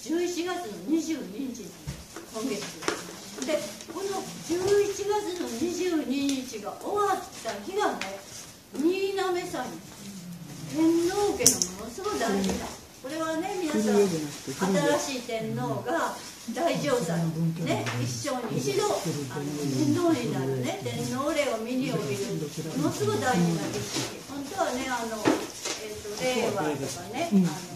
11月の22日なんです、今月で。この11月の22日が終わった日がね、新嘗祭、天皇家のものすごい大事な、これはね、皆さん新しい天皇が大嘗祭ね、一生に一度天皇になるね、天皇令を身に帯びるものすごい大事な儀式。本当はね、令和とかね、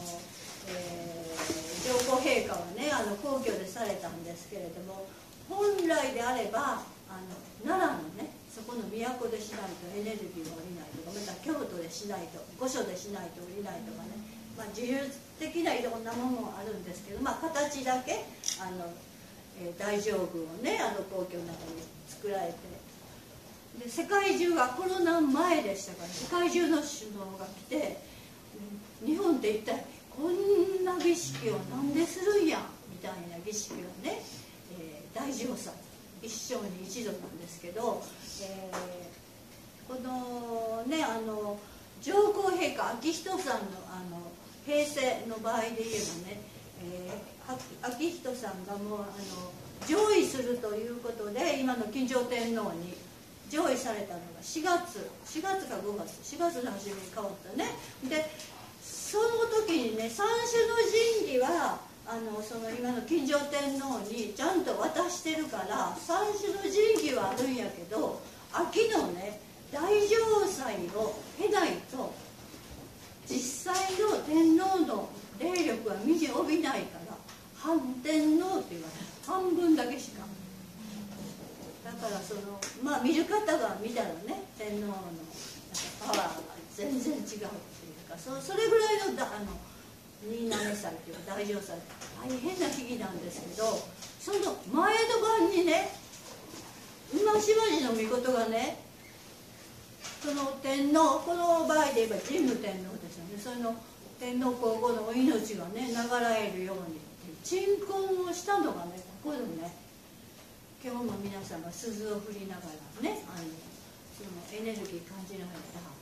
上皇陛下はね、皇居でされたんですけれども、本来であれば奈良のね、そこの都でしないとエネルギーが下りないとか、また京都でしないと、御所でしないと下りないとかね、自由的ないろんなものもあるんですけど、形だけ大乗宮をね、皇居の中に作られて、で世界中がコロナ前でしたから、世界中の首脳が来て、日本って一体こんな儀式をなんでするんやみたいな儀式をね、大乗祭、一生に一度なんですけど、このね、上皇陛下昭仁さんの平成の場合で言えばね、昭仁さんがもう上位するということで、今の金城天皇に上位されたのが4月か5月、4月の初めに変わったね。でその時にね、三種の神器はその今の金城天皇にちゃんと渡してるから、三種の神器はあるんやけど、秋のね大嘗祭を経ないと実際の天皇の霊力は身に帯びないから、半天皇って言われる、半分だけしか。だから見る方が見たらね、天皇のパワーが全然違うっていうか、それぐらいの新嘗祭っていうか大乗祭、大変な秘儀なんですけど、その前の晩にね、今島次の御事がね、その天皇、この場合で言えば神武天皇ですよね、その天皇皇后のお命がね流られるように鎮魂をしたのがね、ここのね、今日も皆さんが鈴を振りながらね、そのエネルギー感じながら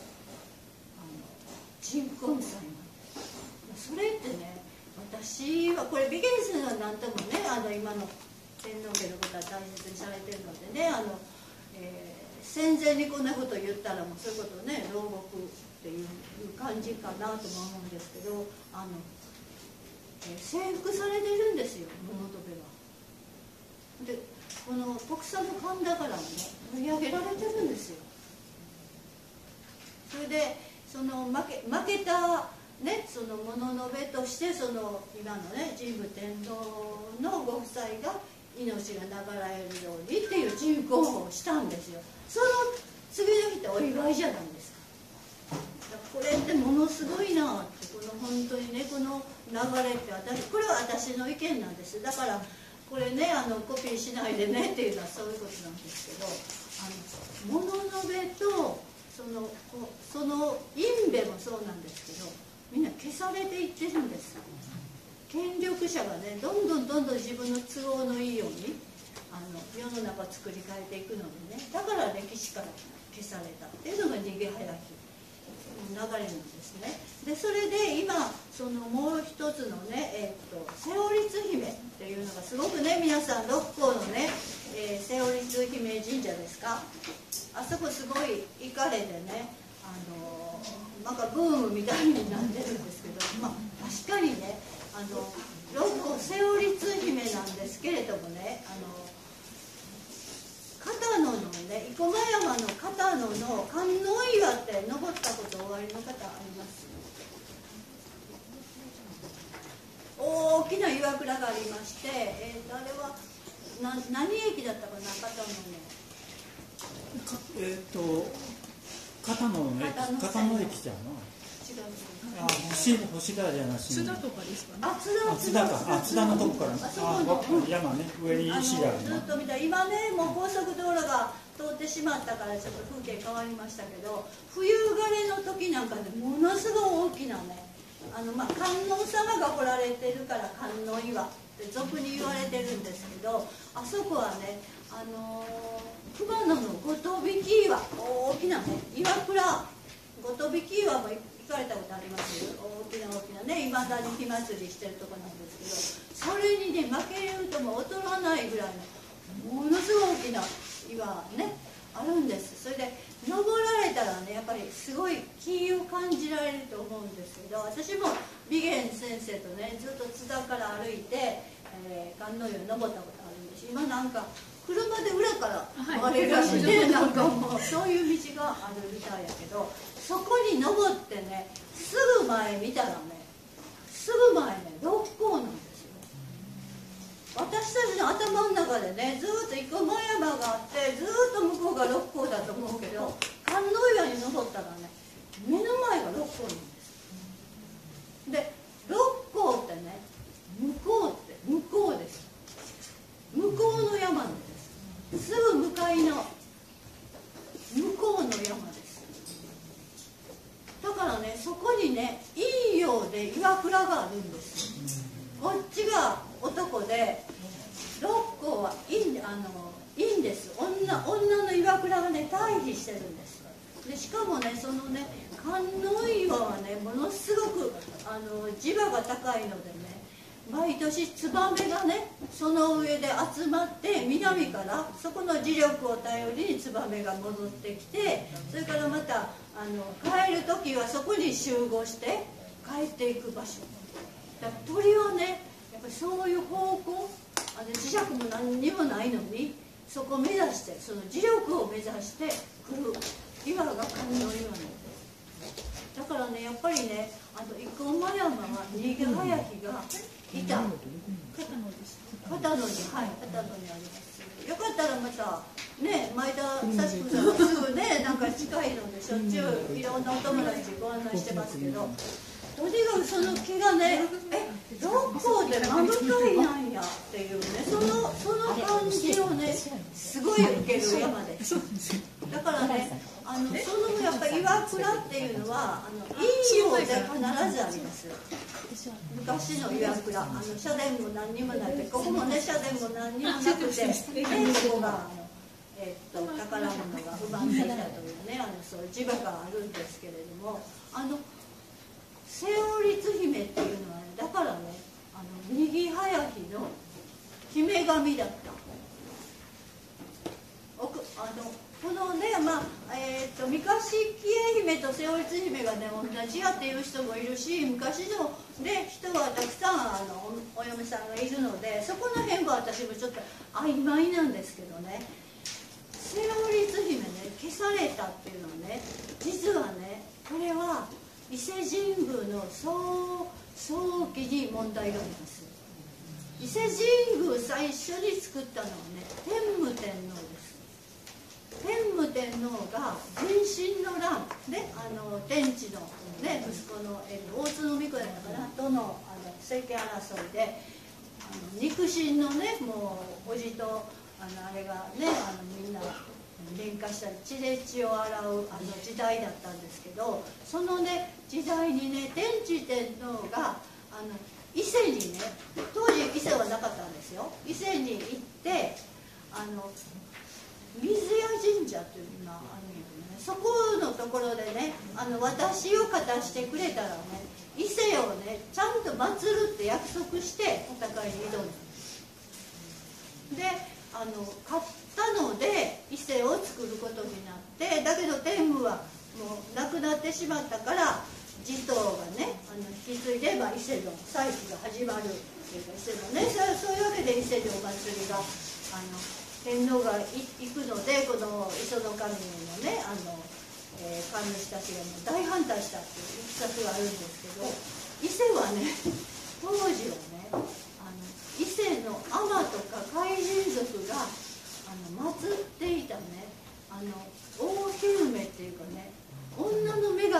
鎮魂祭なんです。それってね、私はこれビゲンスのなんともね、今の天皇家のことは大切にされてるのでね、戦前にこんなことを言ったらもうそういうことをね、牢獄っていう感じかなとも思うんですけど、征服されてるんですよ、物部は。でこの国産の神田からもね盛り上げられてるんですよ。それでその負けたね、その物のべとして、その今のね神武天皇のご夫妻が命が流られるようにっていう鎮魂をしたんですよ。その次の日ってお祝いじゃないですか。これってものすごいなって、この本当にね、この流れってこれは私の意見なんです。だからこれね、コピーしないでねっていうのはそういうことなんですけど、物のべとその因べもそうなんですけど、みんな消されていってるんです。権力者がね、どんどん自分の都合のいいように世の中を作り変えていくのでね、だから歴史から消されたっていうのが逃げ早き流れなんですね。でそれで今もう一つのね、瀬尾律姫っていうのがすごくね、皆さん六甲のね、瀬尾律姫神社ですか、あそこすごい行かれてね、なんかブームみたいになってるんですけど、確かにね、六甲瀬尾律姫なんですけれどもね、片野のね、生駒山の片野の観音岩って登ったことおありの方あります？大きな岩倉がありまして、あれは何駅だったかな、片野の。 片野の駅、片野駅じゃんな。星田じゃなしに。津田とかですかね。津田か。津田のとこから。山ね、上に石がある。 ずっと見たら今ね、もう高速道路が通ってしまったからちょっと風景変わりましたけど、冬枯れの時なんかでものすごい大きなね、観音様が来られてるから観音岩って俗に言われてるんですけど、あそこはね、熊野のごとびき岩、大きなね、岩倉ごとびき岩も行かれたことあります？大きなね、いまだに火祭りしてるとこなんですに負けるとも劣らないぐらいのものすごい大きな岩ねあるんです。それで登られたらねやっぱりすごい気を感じられると思うんですけど、私も美源先生とねずっと津田から歩いて、観音湯に登ったことあるんです。今なんか車で裏から回れるらしいね、なんかもうそういう道があるみたいやけど、そこに登ってねすぐ前見たらねすぐ前ね六甲なんですよ。私たちの頭の中でねずっと生駒山があってずっと向こうが六甲だと思うけど、観音岩に登ったらね目の前が六甲なんです。で六甲ってね向こうって向こうです。向こうの山なんです。すぐ向かいの向こうの山です。だからねそこにね陰陽で岩倉があるんです。こっちが男で六甲は陰です。女の岩倉がね対比してるんです。でしかもねそのね観音岩はねものすごく磁場が高いのでね毎年ツバメがねその上で集まって南からそこの磁力を頼りにツバメが戻ってきて、それからまた帰る時はそこに集合して帰っていく場所だから、鳥はねやっぱりそういう方向磁石も何にもないのにそこを目指してその磁力を目指して来る岩が観音岩なんです。だからねやっぱりね生駒山は新潟早日がいた片野に、はい、片野にあります。よかったらまたね前田幸子さんがすぐねなんか近いのでしょっちゅういろんなお友達ご案内してますけど、とにかくその木がね六甲で真向かいなんやっていうねその感じをねすごい受ける山です。だからねそのやっぱり岩倉っていうのは陰陽で必ずあります。昔の岩倉社殿も何にもなくて、ここもね社殿も何にもなくて、ここが宝物が奪っていたというねそういう磁場があるんですけれども、セオリツ姫っていうのはねだからね右早日の姫神だった。このね三河喜恵姫とセオリツ姫がね同じやっていう人もいるし、昔の、ね、人はたくさんお嫁さんがいるのでそこの辺は私もちょっと曖昧なんですけどね、セオリツ姫ね消されたっていうのはね実はねこれは伊勢神宮の早期に問題があります。伊勢神宮最初に作ったのはね天武天皇です。天武天皇が壬申の乱で天智の、ね、息子の大津の巫女やったかなとの政権争いで肉親のねもう叔父とあれがねみんな喧嘩したり血で血を洗う時代だったんですけど、そのね時代にね天智天皇が伊勢にね当時伊勢はなかったんですよ。伊勢に行って水谷神社というのがあるんですね。そこのところでね私を勝たしてくれたらね伊勢をねちゃんと祀るって約束して戦いに挑んだんです。で勝ったので伊勢を作ることになって、だけど天武はもう亡くなってしまったから持統がね引き継いで、伊勢の祭祀が始まるっていうか伊勢のねそういうわけで伊勢でお祭りが天皇が行くのでこの磯の神のね神主たちがもう大反対したっていういきさつがあるんですけど、伊勢はね当時はね伊勢の尼とか海神族が祀っていたね大姫っていうかね女の女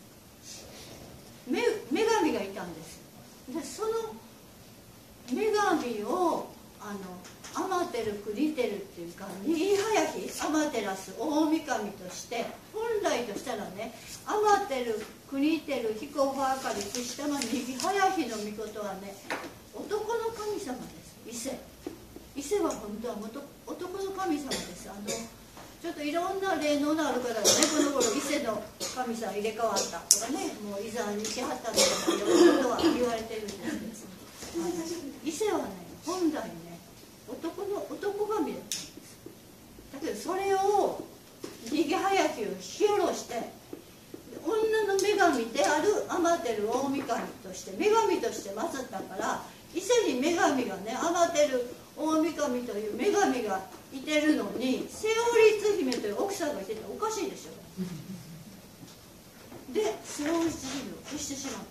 神がいたんです。でその女神を天照国照っていうか右早日天照大神として本来としたらね天照国照彦法あかり櫛玉右早日の御事はね男の神様です。伊勢は本当は男の神様です。ちょっといろんな霊能のある方がねこの頃伊勢の神様入れ替わったとかねもう伊沢に来はったとかいろんなことは言われてるんですけど、伊勢はね本来ね男神だったんです。だけどそれを逃げ早きを引き下ろして、女の女神であるアマテル大神として女神として祀ったから、伊勢に女神がね、アマテル大神という女神がいてるのに、セオリツ姫という奥さんがいてたらおかしいでしょ。でセオリツ姫を消してしま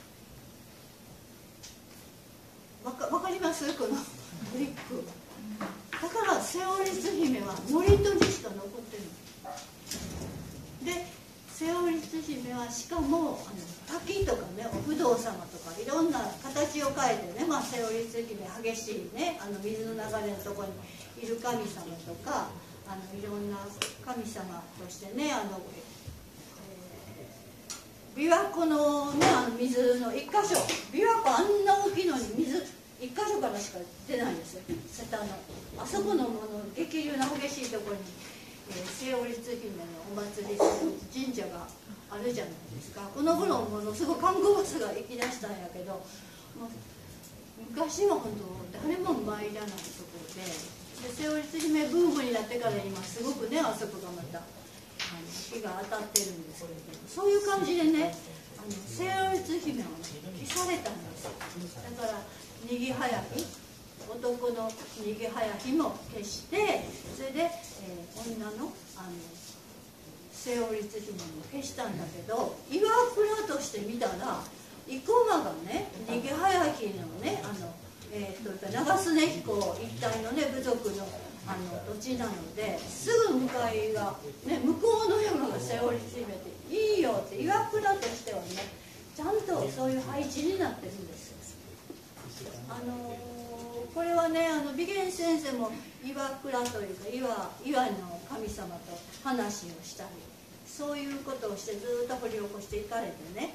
った。わかります？このトリック。だからセオリツ姫は祝詞にしか残ってるので、セオリツ姫はしかも滝とかね、お不動様とかいろんな形を変えてね、セオリツ姫激しいね、水の流れのところにいる神様とか、いろんな神様としてね、琵琶湖のね、水の一箇所、琵琶湖あんな大きいのに水一箇所からしか出ないんですよ、瀬田の。あそこのもの激流の激しいところに、セオリツ姫のお祭りする神社があるじゃないですか。この頃ものすごい観光バスが行き出したんやけど、もう昔は本当誰も参らないところで、セオリツ姫ブームになってから今すごくね、あそこがまた日が当たってるんですけれども、そういう感じでね、セオリツ姫はね消されたんですよ。だから逃げ早き、男の逃げ早きも消して、それで、女のセオリツ姫も消したんだけど、岩倉として見たら生駒がね、逃げ早きのね、長須根彦一帯のね部族の土地なので、すぐ向かいが、ね、向こうの山がセオリツ姫でいいよって、岩倉としてはねちゃんとそういう配置になってるんですよ。これはね、美玄先生も岩倉というか岩の神様と話をしたり、そういうことをしてずっと掘り起こしていかれてね、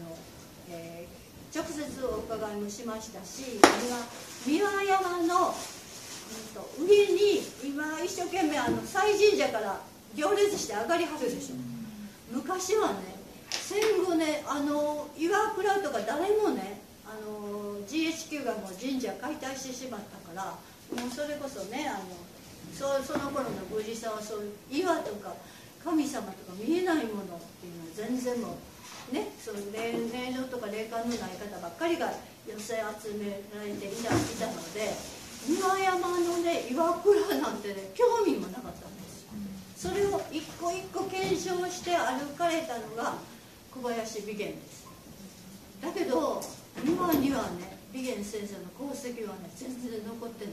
直接お伺いもしましたし、三輪山の上に今一生懸命西神社から行列して上がりはるでしょ。昔はね、戦後ね、岩倉とか誰もね、GHQ がもう神社解体してしまったから、もうそれこそね、その頃の宮司さんはそういう岩とか神様とか見えないものっていうのは全然もうね、そういう霊能とか霊感のない方ばっかりが寄せ集められていたので、三輪山のね岩倉なんてね興味もなかったんですよ。それを一個一個検証して歩かれたのが小林美玄です。だけど今にはね、美玄先生の功績はね全然残ってない。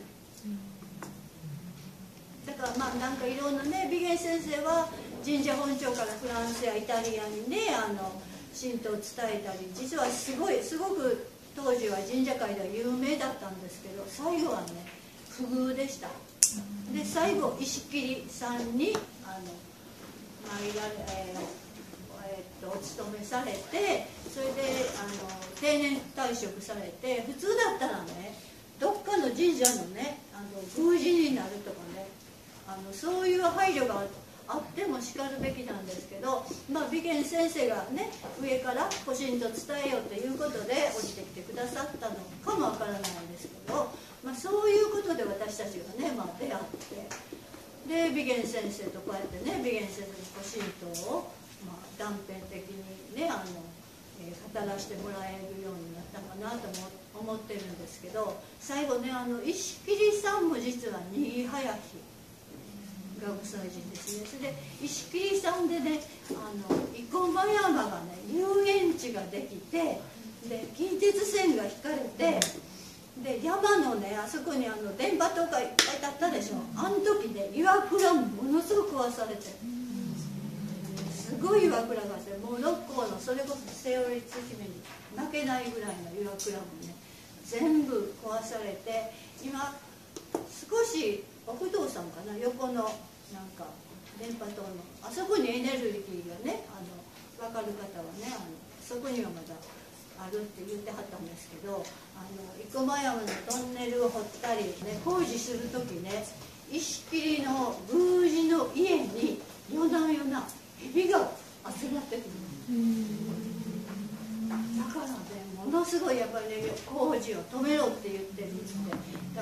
だからなんかいろんなね、美玄先生は神社本庁からフランスやイタリアにね神道を伝えたり、実はすごく当時は神社界では有名だったんですけど、最後はね不遇でした。で最後石切さんにお勤めされて、それで定年退職されて、普通だったらねどっかの神社のね宮司になるとかね、そういう配慮があってもしかるべきなんですけど、美玄先生がね上から個人と伝えようということで降りてきてくださったのかもわからないんですけど、そういうことで私たちがね、出会って、で美玄先生とこうやってね、美玄先生の個人とを断片的にね語らせてもらえるようになったかなと思ってるんですけど、最後ね石切さんも実は逃げ早きがご祭神ですね。それで石切さんでね生駒山がね遊園地ができて、で近鉄線が引かれて、で山のねあそこに電波塔がいっぱい立ったでしょ。あの時ね岩倉もものすごく壊されて、すごい岩倉があって、もう六甲のそれこそセオリツ姫に負けないぐらいの岩倉もね全部壊されて、今少しお不動産かな、横のなんか電波塔のあそこにエネルギーがね分かる方はねそこにはまだあるって言ってはったんですけど、生駒山のトンネルを掘ったりね工事する時ね、石切の宮司の家に夜な夜な蛇が集まってくる。だからねものすごいやっぱりね工事を止めろって言ってるんで、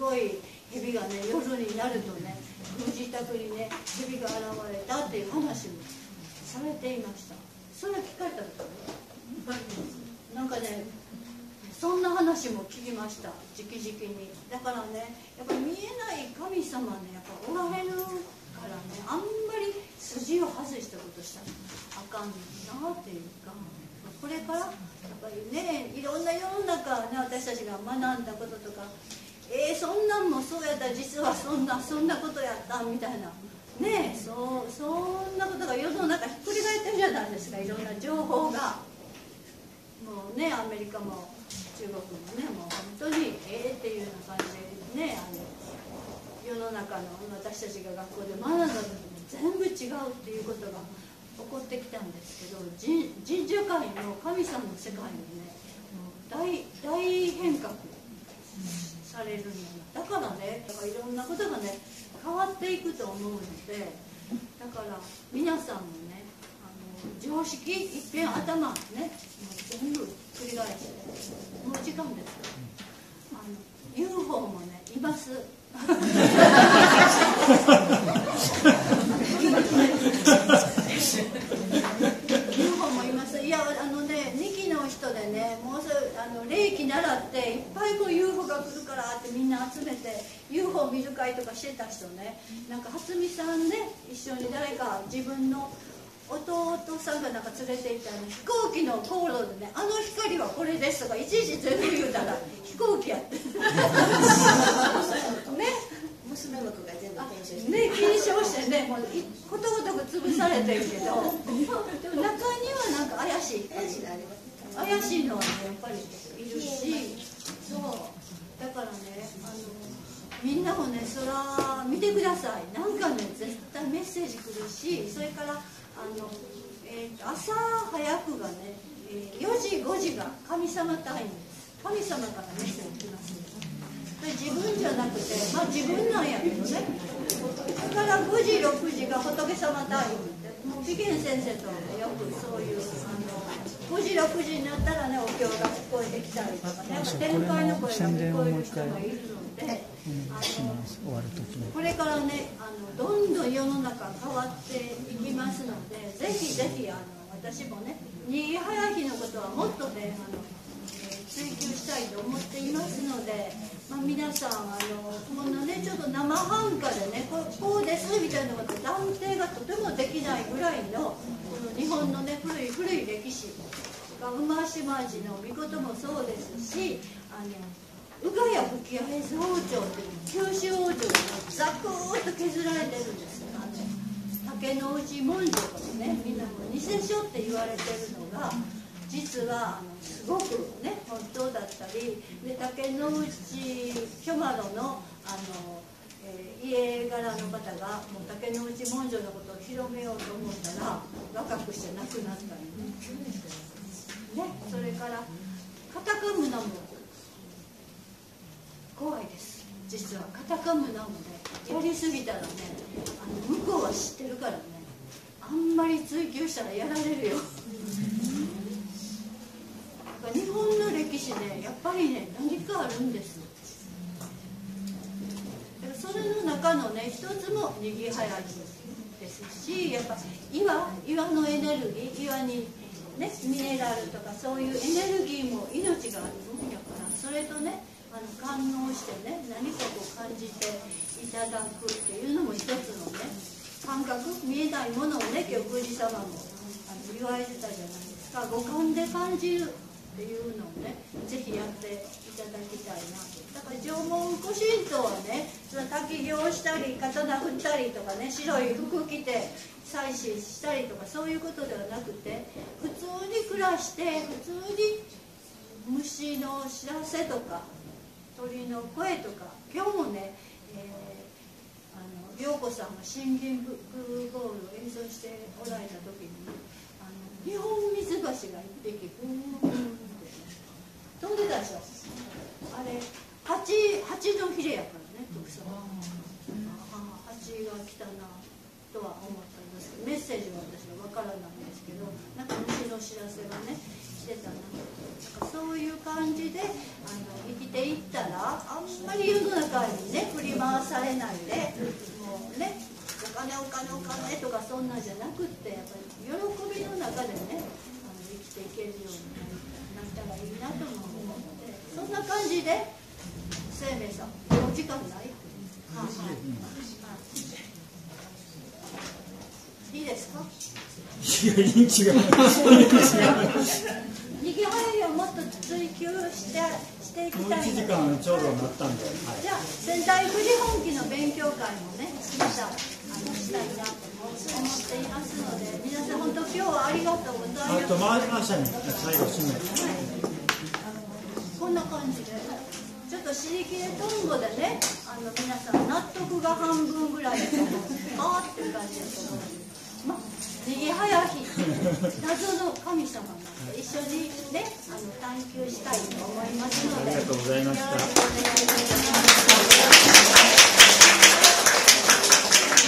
ごい蛇がね、夜になるとね、ご自宅にね蛇が現れたっていう話もされていました。それは聞かれたことね、なんかね、そんな話も聞きました、直々に。だからね、やっぱり見えない神様ね、やっぱおられるからね、あんまり筋を外したことしたらあかんなっていうか、これからやっぱりね、いろんな世の中ね、私たちが学んだこととか、そんなんもそうやったら実はそんなことやったみたいなね、そんなことが世の中ひっくり返ってるじゃないですか、いろんな情報が。もうね、アメリカも中国もね、もう本当にっていうような感じでね、世の中の私たちが学校で学んだ時に全部違うっていうことが起こってきたんですけど、人獣界の神様の世界にね、もう大変革されるんだからね、だからいろんなことがね変わっていくと思うので、だから皆さんもね、常識いっぺん頭ね、もう全部繰り返して、もう時間ですよ。UFO もねいます。UFO もいます。いや、2期の人でね、もう霊気習っていっぱいこう UFO が来るからってみんな集めて UFO 見る会とかしてた人ね、なんか初美さんね、一緒に誰か自分の弟さんがなんか連れて行った飛行機の航路でね、光はこれですとかいちいち全部言うたら飛行機やってね、 娘の子が全部検証してね、検証してね、もうことごとく潰されてるけど、でも中にはなんか怪しいのはね、やっぱりいるし、そうだからね、みんなもね、そら見てください。なんかね、絶対メッセージ来るし、それから朝早くがね、4時5時が神様タイムです。神様からメッセージ来ます。自分じゃなくて、まあ自分なんやけどね、だから5時6時が仏様タイムって、もう美賢先生とよくそういう5時6時になったらね、お経が聞こえてきたりとかね、天界の声が聞こえる人がいるので、これからね、どんどん世の中変わっていきますので、ぜひぜひ私もね、にぎはやひのことはもっとね、追求したいと思っていますので、まあ、皆さんこんなね、ちょっと生半可でね、こうですみたいなこと断定がとてもできないぐらいのこの日本のね、古い歴史が馬島寺の御事もそうですし、宇賀谷吹屋平王朝っていう九州王朝がざくーっと削られてるんです。竹之内文書とかね、みんなも偽書って言われてるのが実はすごくね、本当だったりで、竹之内巨丸の家柄の方がもう竹之内文書のことを広めようと思ったら若くして亡くなったりね、それからカタカムナも怖いです。実はカタカムナもね、やりすぎたらね、向こうは知ってるからね、あんまり追求したらやられるよ。日本の歴史ね、やっぱりね、何かあるんです。それの中のね、一つもにぎはやですし、やっぱ岩のエネルギー、岩にね、ミネラルとかそういうエネルギーも命があるもんやから、それとね、感応してね、何かこう感じていただくっていうのも一つのね、感覚、見えないものをね、今日宮司様も言われてたじゃないですか。五感で感じるっていうのをね、ぜひやっていただきたいなと。だから縄文古神道はね、その滝行したり刀振ったりとかね、白い服着て祭祀したりとかそういうことではなくて、普通に暮らして普通に虫の知らせとか鳥の声とか、今日もね、涼子さんが森林ブックボールを演奏しておられた時に、日本水橋が一匹ブーンって飛んでたでしょ。あれ蜂のヒレやからね、徳さん。蜂が来たなとは思ったんですけど、メッセージは私は分からないんですけど、なんか虫の知らせがね来してたな。そういう感じで生きていったら、あんまり世の中にね振り回されないで、もうねお金とかそんなんじゃなくって、やっぱり喜びの中でね生きていけるようになったらいいなと思うので、そんな感じで生命さんお時間ない？いいですか？ いや、人気がにぎはやりをもっと追求していきたい。 1時間ちょうどなったんで、 じゃあ仙台富士本気の勉強会もねまたしたいなと思っていますので、皆さん本当今日はありがとうございます。 あとマーシャに最後締めて、 こんな感じでちょっとシリキレトンボでね皆さん納得が半分ぐらいだと思うあーっていう感じだと思うんです。まあにぎはや日謎の神様なんで一緒にね探求したいと思いますので、 ありがとうございました。 よろしくお願いします。